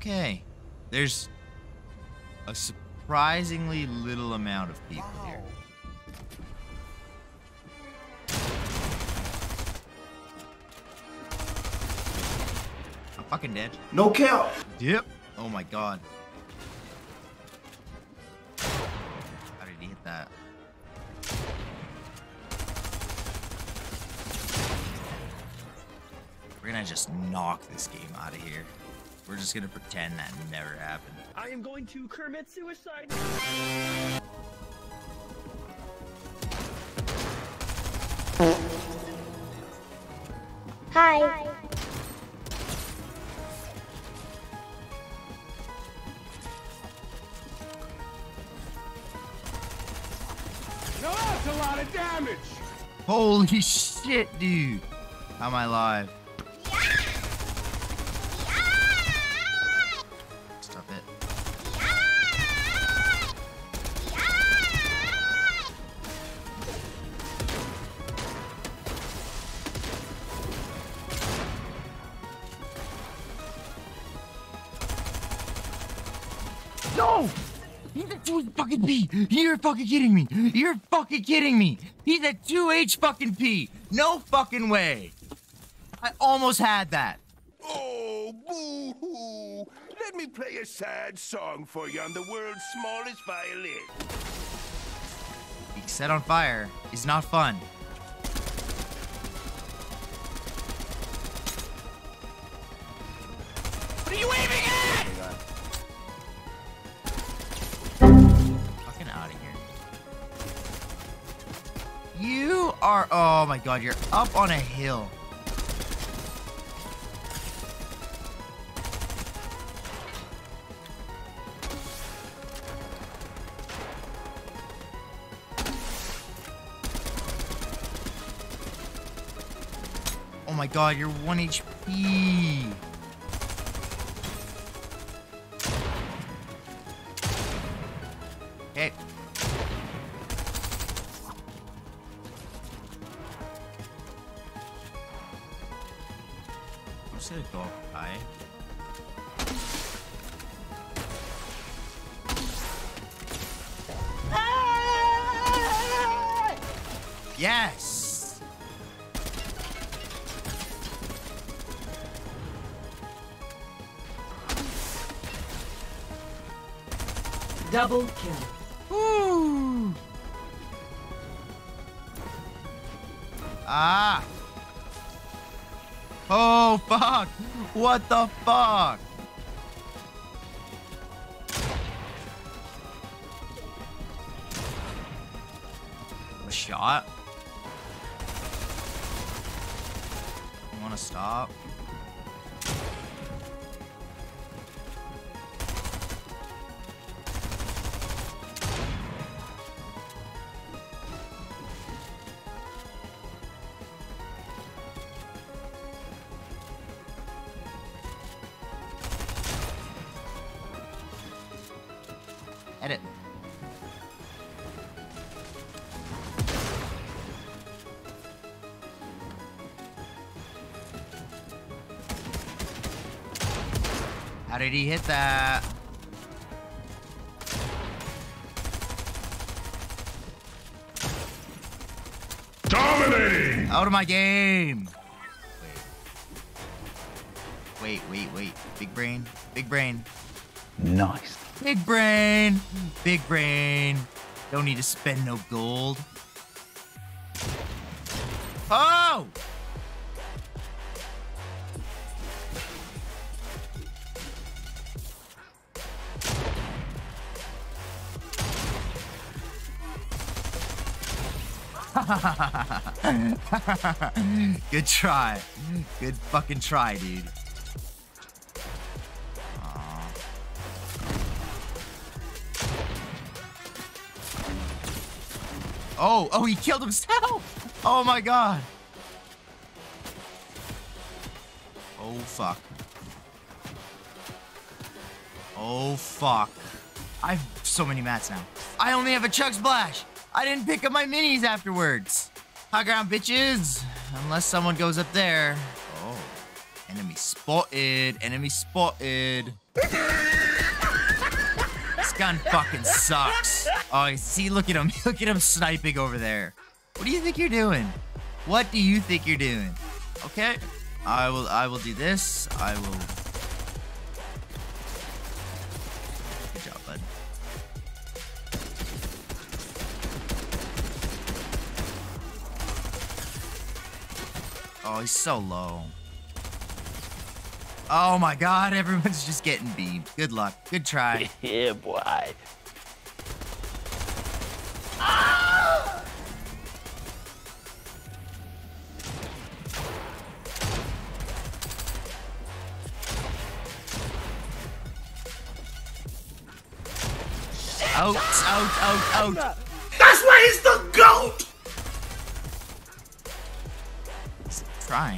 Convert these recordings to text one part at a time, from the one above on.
okay. There's a surprisingly little amount of people here. I'm fucking dead. No cap. Yep. Oh my god. How did he hit that? We're gonna just knock this game out of here. We're just gonna pretend that never happened. I am going to commit suicide. Hi. Now that's a lot of damage. Holy shit, dude. How am I alive? Stop it. No! He's at 2 fucking P! You're fucking kidding me! You're fucking kidding me! He's at 2H fucking P! No fucking way! I almost had that! Oh, boo-hoo. Let me play a sad song for you on the world's smallest violin. Being set on fire is not fun. What are you aiming at? Fucking out of here. You are, oh my god, you're up on a hill. Oh my god, you're 1 HP. Okay. I'm just gonna go up high. Yes! Double kill. Woo! Ah! Oh, fuck! What the fuck? A shot? You wanna stop? Edit. How did he hit that? Dominating! Out of my game! Wait. Big brain. Big brain. Nice. Big brain. Big brain. Don't need to spend no gold. Oh! Good try. Good fucking try, dude. Aw. Oh, he killed himself! Oh my god. Oh fuck. Oh fuck. I have so many mats now. I only have a Chug Splash! I didn't pick up my minis afterwards. High ground, bitches. Unless someone goes up there. Oh. Enemy spotted. Enemy spotted. This gun fucking sucks. Oh, see, look at him. Look at him sniping over there. What do you think you're doing? What do you think you're doing? Okay. I will do this. I will. Good job, bud. Oh, he's so low. Oh my god, everyone's just getting beamed. Good luck. Good try. Yeah, boy. Out, out. That's why he's the GOAT! He's trying.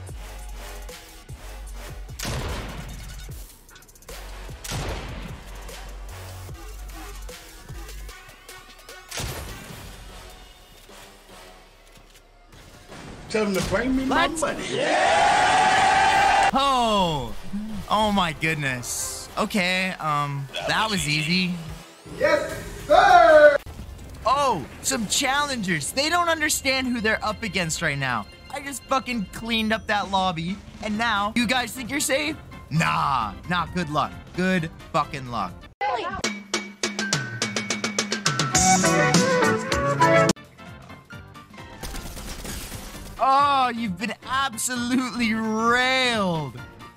Tell him to bring me my money. Oh! Oh my goodness. Okay, that was easy. Yes, sir! Oh, some challengers. They don't understand who they're up against right now. I just fucking cleaned up that lobby, and now you guys think you're safe? Nah, good luck. Good fucking luck. Oh, you've been absolutely railed.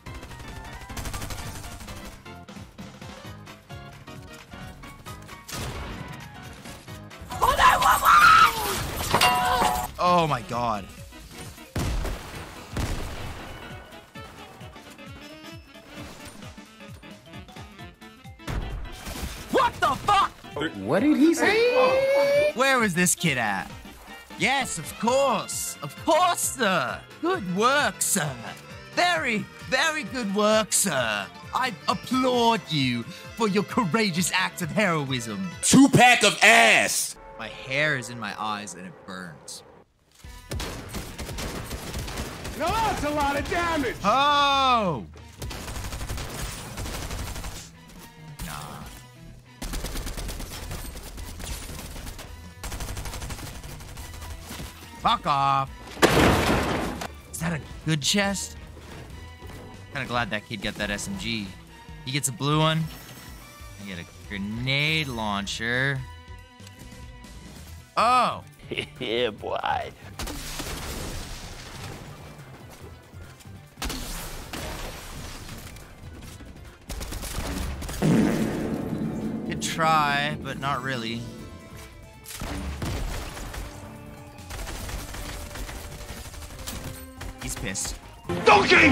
Oh my god. What the fuck? What did he say? Where was this kid at? Yes, of course. Of course, sir. Good work, sir. Very, very good work, sir. I applaud you for your courageous act of heroism. 2-pack of ass! My hair is in my eyes and it burns. Now that's a lot of damage! Oh! Nah. Fuck off. Is that a good chest? Kinda glad that kid got that SMG. He gets a blue one. I get a grenade launcher. Oh! Yeah, boy. Good try, but not really. He's pissed. Donkey!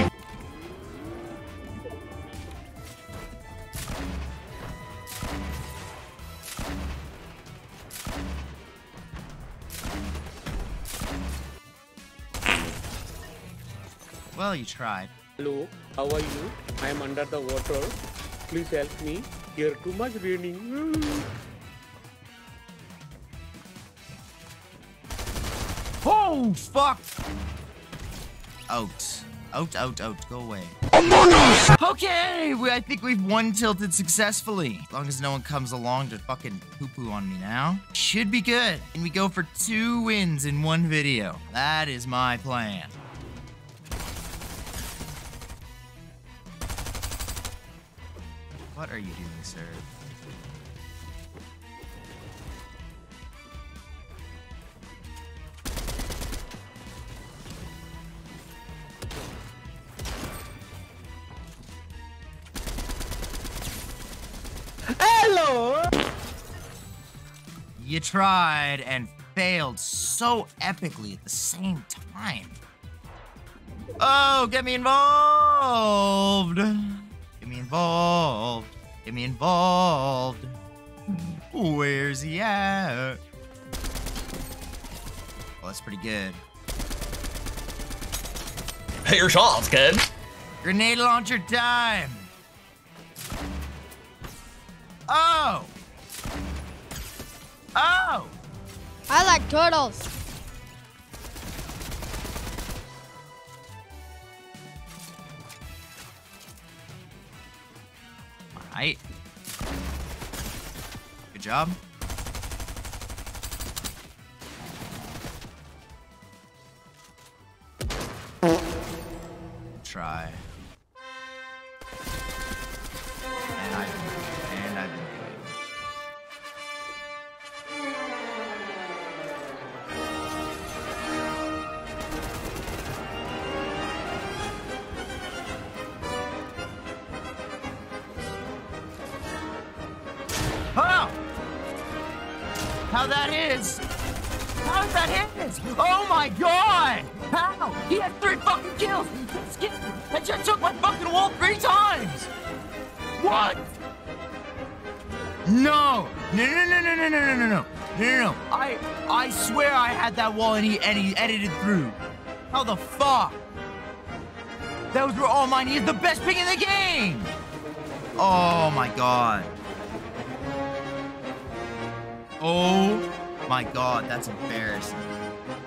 Well, you tried. Hello, how are you? I am under the water. Please help me. Here too much raining. Oh, fuck! Out. Out. Go away. Okay, I think we've one tilted successfully. As long as no one comes along to fucking poo-poo on me now. Should be good. And we go for 2 wins in 1 video. That is my plan. What are you doing, sir? Hello! You tried and failed so epically at the same time. Oh, get me involved! Get me involved. Get me involved. Where's he at? Well, that's pretty good. Hit your shots, kid. Grenade launcher time. Oh! Oh! I like turtles. Aight. Good job. Try. And I've been doing. Oh! How that is? How is that his? Oh my god! How? He had 3 fucking kills! I just took my fucking wall 3 times! What? No! No. I swear I had that wall and he edited through. How the fuck? Those were all mine. He's the best pick in the game! Oh my god. Oh my god, that's embarrassing.